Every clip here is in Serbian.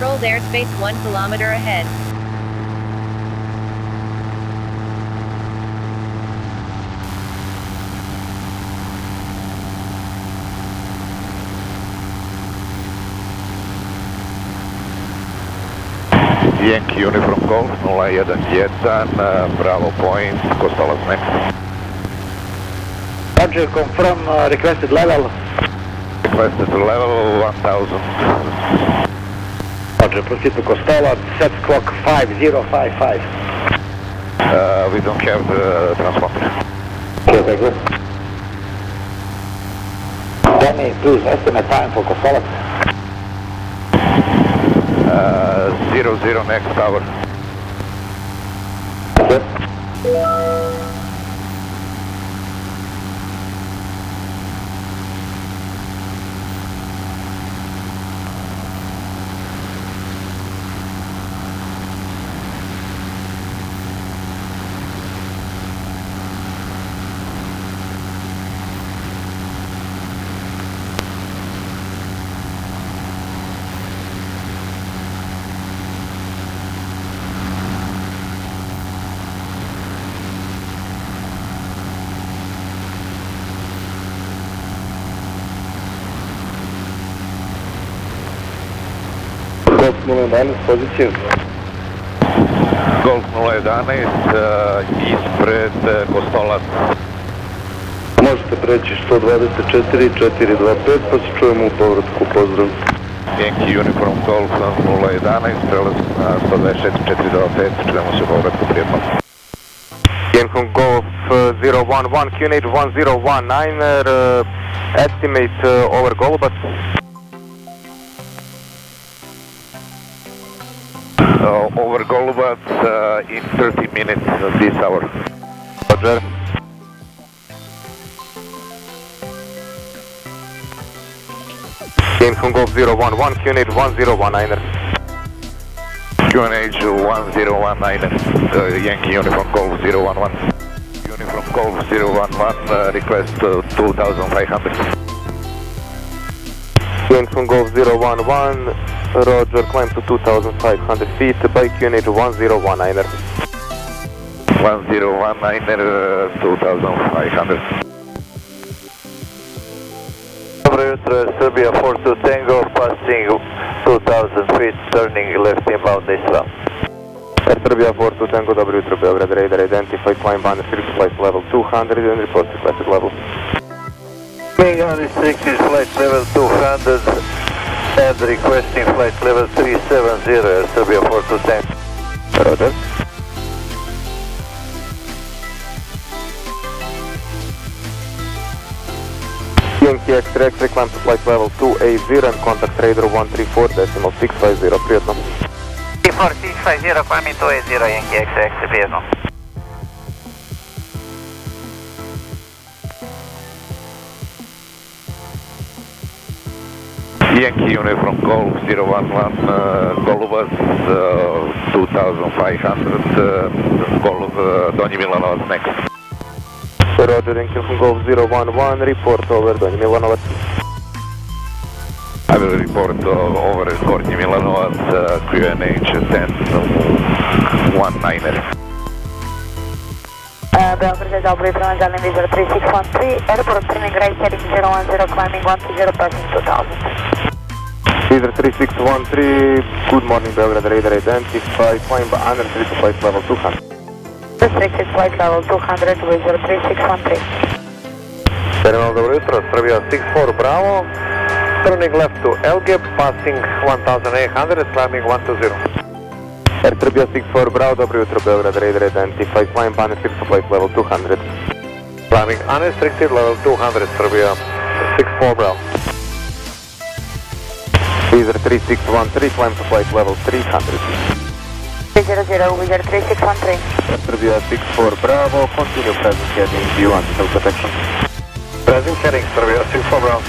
Controlled airspace 1 kilometer ahead. Yankee Uniform Golf 011, Bravo Point, Costala's next. Roger, confirm requested level. Requested level 1000. Roger, proceed to Costala, set clock 5055. We don't have the transponder. Okay, very good. Danny, please estimate time for Costala. 00 next hour. Okay. Golf 011, poziciju. Golf 011, ispred Kostolac. Možete preći 124 425 pa se čujemo u povratku, pozdrav. Yankee Uniform Golf 011, prelaz na 124 425, čujemo se u povratku, prijetno. Uniform Golf 011, QNH 1019, estimate over Golubac. Over Golubac in 30 minutes this hour. Roger. Uniform Golf 011, QNH 1019. QNH 1019, Yankee Uniform Golf 011. Uniform Golf 011, request 2500. Uniform Golf 011, Roger, climb to 2500 feet by QNH 1019er. 1019, 2500. Dobro jutro, Serbia 42 Tango, passing 2000 feet, turning left inbound Islam. Air Serbia 42 Tango, dobro jutro, Beograd radar, identify climb unrestricted flight level 200 and report requested level. Being unrestricted flight level 200 and requesting flight level 370, Air Serbia 42 Tango. Roger. Yankee X-ray, climb to flight level 280 and contact radar 134.650, prijetno. 34650, climbing 280, Yankee X-ray, prijetno. Yankee Uniform Golf 011, Golubac 2500, Golf Donji Milanovac next. Roger, Yankee Uniform Golf 011, report over Donji Milanovac. I will report over Gornji Milanovac, QNH 1019er. Beograd, dobro, prema Zelenim Visual 3613, airport turning right heading 010, climbing 120, passing 2000. Visual 3613, good morning Beograd radar, identify, climb unrestricted flight level 200. Restricted flight level 200, Visual 3613. Terminal, dobro jutro, Serbia 64 Bravo, turning left to L-gap, passing 1800, climbing 120. Air Serbia 64 Bravo, dobro jutro, Beograd radar, identify, climb unrestricted flight level 200. Climbing unrestricted level 200, Serbia 64 Bravo. Visual 3613, climb to flight level 300. 300, Visual 3613. Air Serbia 64 Bravo, continue present heading view anti-tail protection. Present heading, Serbia 64 Bravo.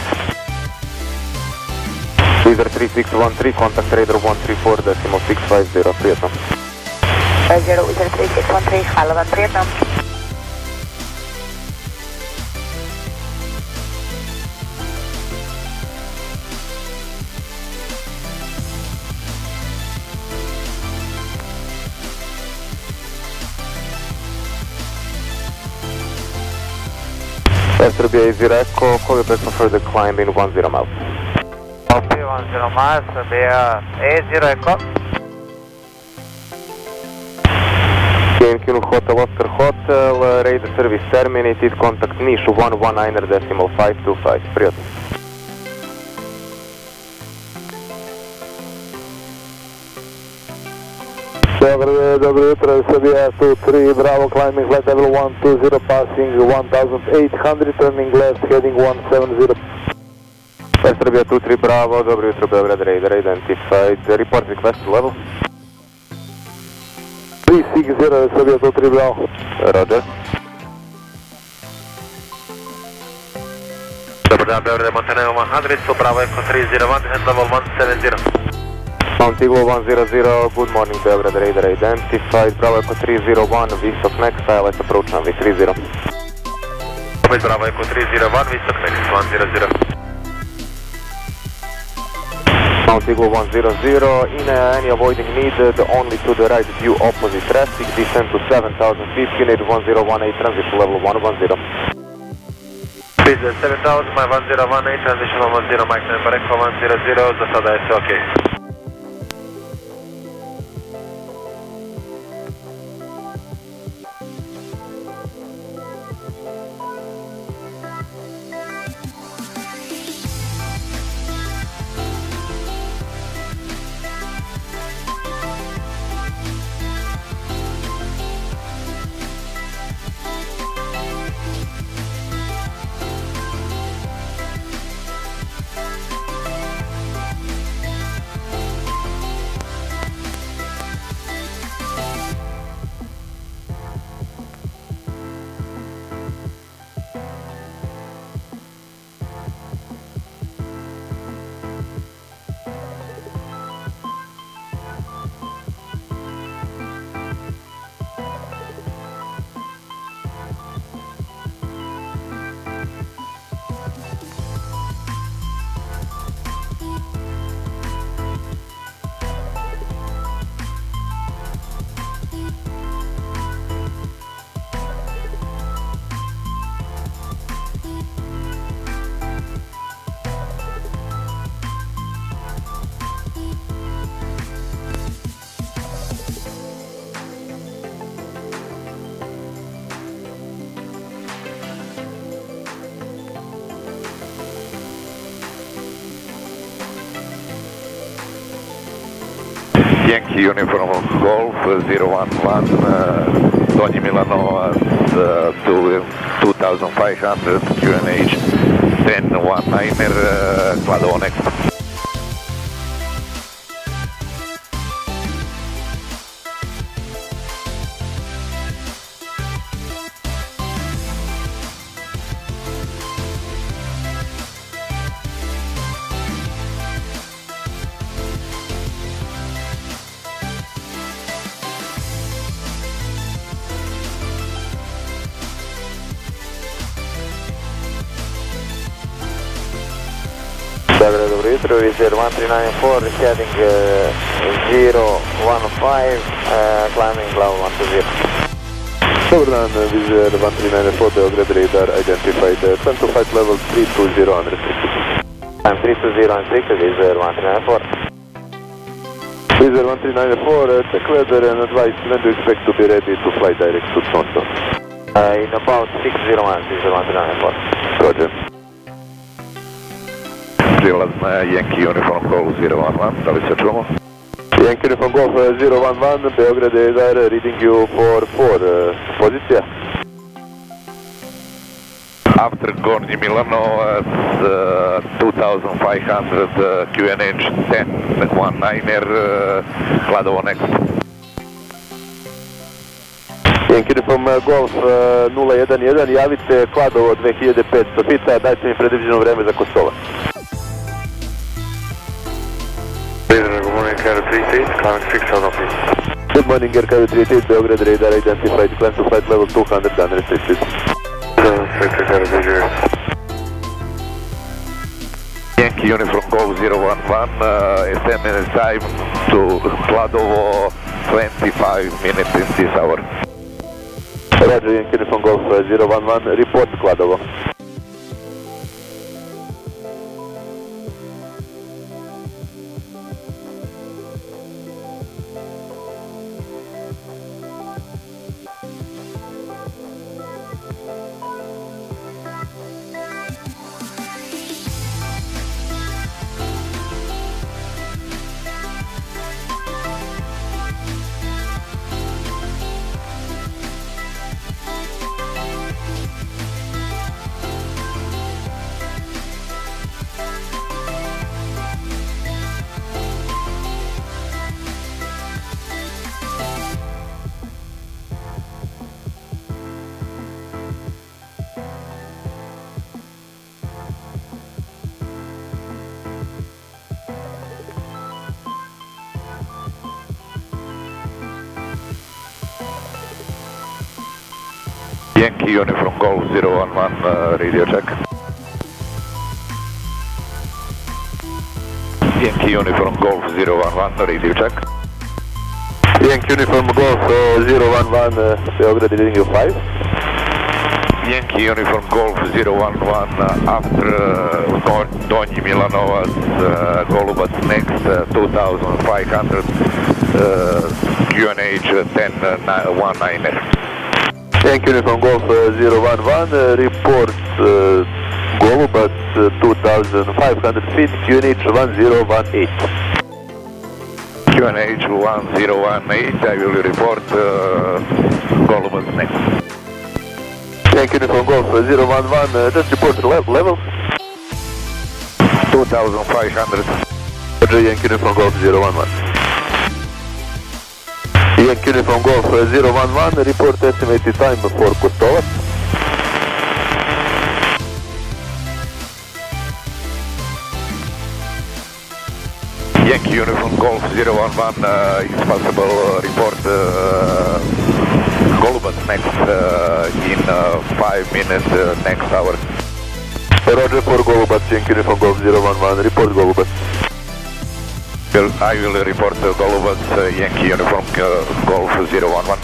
Visual 3613, contact radar 134.650, prijetno. Visual 3613, hvala vam, prijetno. Serbia Easy Echo, call you back for further climb in 10 miles. Copy 10 miles, Serbia A0 Echo. Yankee Hotel Oscar Hotel, radar service terminated, contact Niš 119.525, prijatno. Dobro jutro, Serbia 23, Bravo, climbing flight level 120, passing 1800, turning left, heading 170. Serbia 23, Bravo, dobro jutro, Beograd, radar identified, report request level. 360, Serbia 23, Bravo. Roger. Dobar dan, Beograd, Montenegro 100, Bravo Echo 301, and level 170. Mount Eagle 100, good morning, Beograd, radar identified, Bravo Echo 301, VSOC next, ILS approach on V30. Bravo Echo 301, VSOC next 100. Mount Eagle 100, in any avoiding needed, only to the right due opposite traffic, descend to 7,000 feet, unit 1018, transition level 110. Please 7,000, my 1018, transition level 10, Mike number Echo 100, za sada je sve ok. Yankee Uniform Golf 011, Donji Milano 2500, QNH 1019er, Kladovo next. Dobro jutro, Vizer 1394, heading 015, climbing level 120. Dobar dan, Vizer 1394, Beograd radar identified, climb to flight level 320 unrestricted. I'm 320 unrestricted, Vizer 1394. Vizer 1394, check weather and advise when do you expect to be ready to fly direct to Toronto? In about 601, Vizer 1394. Roger. Prilaz na Yankee Uniform Golf 011, da li se čujemo? Yankee Uniform Golf 011, Beograd radar reading you for 4, pozicija? After Gornji Milano 2500, QNH 1019er, Kladovo next. Yankee Uniform Golf 011, javite Kladovo 2500 pita, dajte mi predviđeno vreme za Kosova. Good morning, Air 38, climbing 6000 feet. Good morning, Air 38, Beograd radar identified, climb to flight level 200, unrestricted. 766, Yankee Uniform Golf 011, SMS time to Kladovo 25 minutes in this hour. Roger, Yankee Uniform Golf 011, report Kladovo. Yankee Uniform Golf 011, radio check. Yankee Uniform Golf 011, radio check. Yankee Uniform Golf 011, Beograd reading 5. Yankee Uniform Golf 011, after Donji Milanovac, Golubac next, 2500, QNH 1019. Yankee Uniform Golf 011, report Golubac 2500 feet, QNH 1018. QNH 1018, I will report Golubac next. Yankee Uniform Golf 011, just report level. 2500. Yankee Uniform Golf 011. Yankee Uniform Golf 011, report estimated time for Kostolac. Yankee Uniform Golf 011, it's possible report Golubac next in 5 minutes, next hour. Roger for Golubac, Yankee Uniform Golf 011, report Golubac. I will report Golubac, Yankee Uniform Golf 011.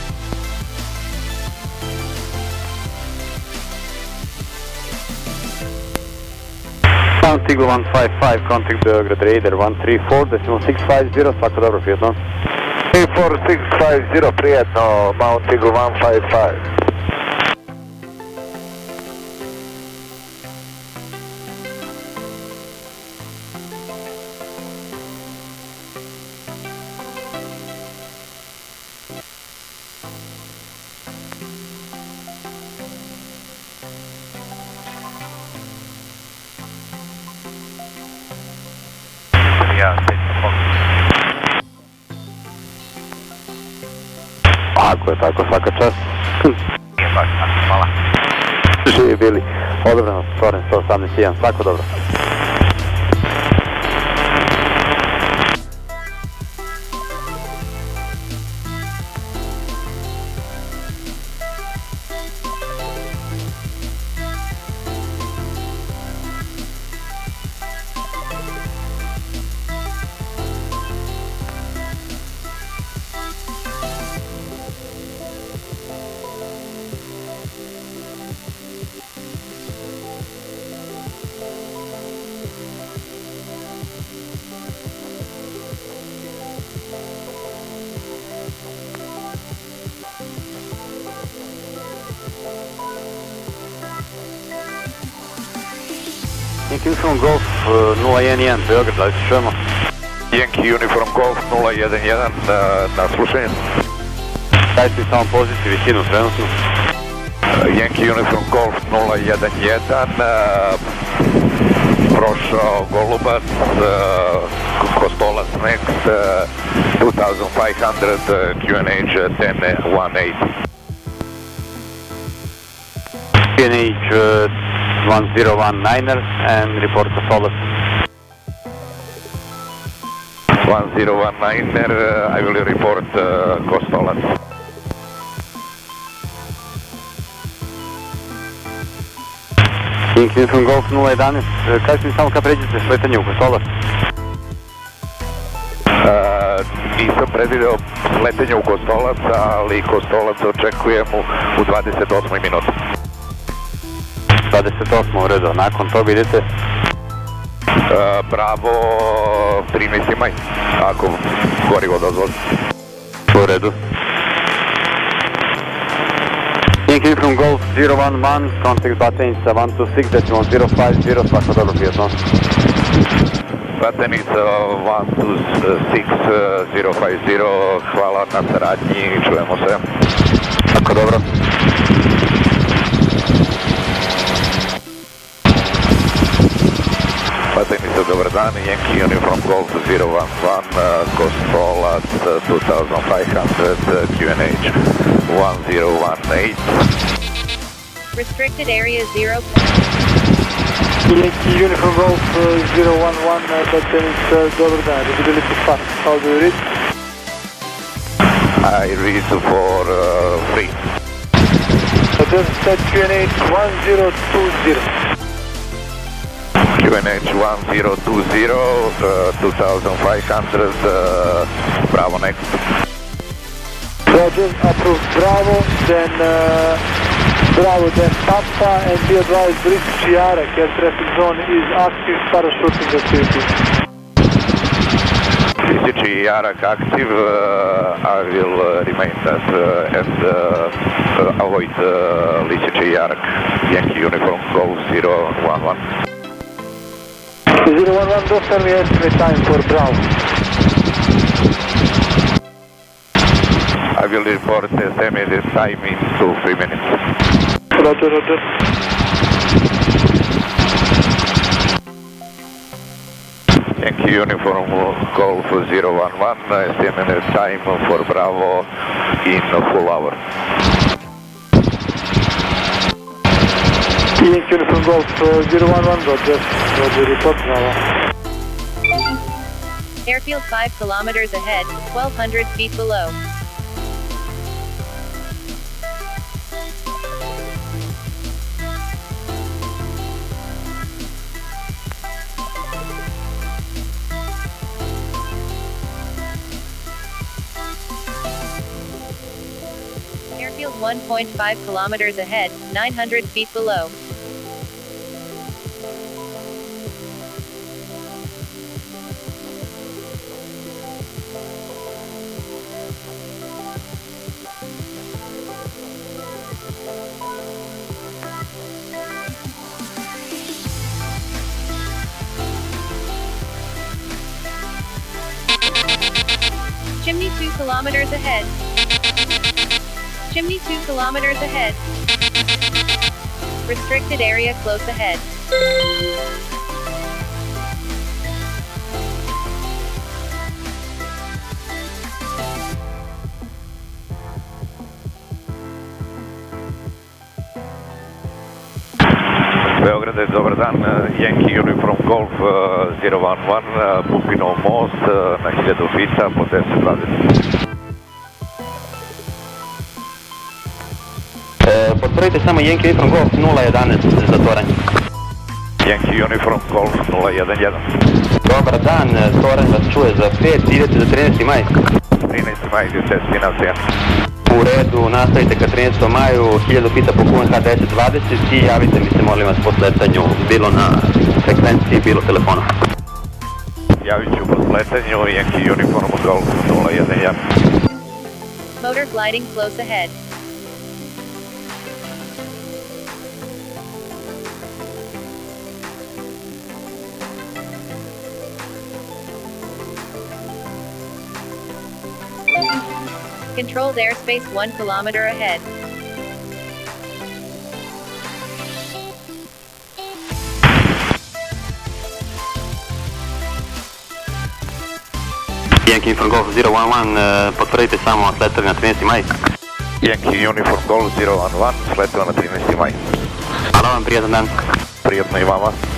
Mount Eagle 155, contact Beograd Radar 134.650, svako dobro, prijetno. 34650, prijetno, Mount Eagle 155. Ako je tako, svaka čast. Hvala. Živi bili. Odobrano, Soren 118.1, svako dobro. Yankee Uniform Golf 011, Beograd, da li se čujemo? Yankee Uniform Golf 011, na slušanju. Dajte mi samo poziciju, visinu trenutno. Yankee Uniform Golf 011, prošao Golubac, Kostolac next, 2500, QNH 1018. QNH 1019er and report Kostolac. 1019er, I will report Kostolac. Yankee Uniform Golf 011, kažete mi samo kad pređete sletanje u Kostolac? Nisam predvideo letenje u Kostolac, ali Kostolac očekujem u 28. minuti. 28. u redu, nakon toga idete? Bravo, 13. maj, ako gorivo dozvoli. U redu. Yankee Uniform Golf 011, contact Batenica 126.050, svako dobro, prijetno. Batenica 126.050, hvala na saradnji, čujemo se. Svako dobro. Batenica, dobar dan, Yankee Uniform Golf 011, Kostolac 2500, QNH 1018. Restricted area 0. Yankee Uniform Golf 011, Batenica, dobar dan, readability fast, how do you read? I read for free. Roger, set QNH 1020. QNH 1020, 2500, Bravo next. Roger, approve Bravo, then Papa, and be advised British Yarak air traffic zone is active parachuting activity. British Yarak active, I will remain that and avoid British Yarak, Yankee Uniform Golf 011. 011, don't tell me estimate time for Bravo. I will report the estimated time in 2-3 minutes. Roger, Roger. Yankee Uniform Golf 011, estimated time for Bravo in full hour. Yankee Uniform Golf 011, Roger. Roger, report Bravo. Airfield 5 kilometers ahead, 1200 feet below. Airfield 1.5 kilometers ahead, 900 feet below. Chimney 2 kilometers ahead. Chimney 2 kilometers ahead. Restricted area close ahead. Beograd, dobar dan, Yankee Uniform Golf 011, Pupinov most na 1000 fita po 1020. Potvrdite samo Yankee Uniform Golf 011 za Toranj. Yankee Uniform Golf 011. Dobar dan, Toranj vas čuje za 5, idete za 13. maj. 13. maj, destinacija. U redu, nastavite ka 13. maju, 1000 fita po QNH 1020 i javite mi se molim vas po sletanju, bilo na frekvenciji, bilo telefonom. Javit ću po sletanju, Yankee Uniform Golf 011. Motor gliding close ahead. Controlled airspace 1 kilometer ahead. Yankee Uniform Golf 011, potvrdite samo sletovi na 13. maj. Yankee Uniform Golf 011, sletova na 13. maj. Hvala vam, prijatan dan. Prijatno i vama.